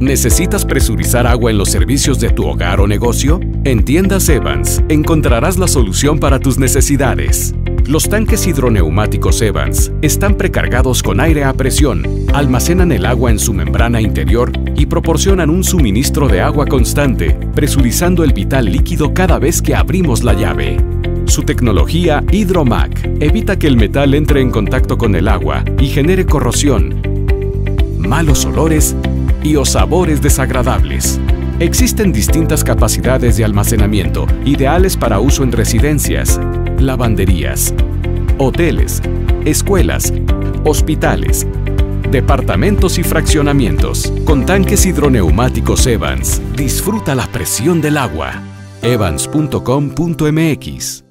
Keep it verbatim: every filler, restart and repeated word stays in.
¿Necesitas presurizar agua en los servicios de tu hogar o negocio? En Tiendas Evans encontrarás la solución para tus necesidades. Los tanques hidroneumáticos Evans están precargados con aire a presión, almacenan el agua en su membrana interior y proporcionan un suministro de agua constante, presurizando el vital líquido cada vez que abrimos la llave. Su tecnología HydroMac evita que el metal entre en contacto con el agua y genere corrosión, malos olores y o sabores desagradables. Existen distintas capacidades de almacenamiento, ideales para uso en residencias, lavanderías, hoteles, escuelas, hospitales, departamentos y fraccionamientos. Con tanques hidroneumáticos Evans, disfruta la presión del agua. evans punto com punto m x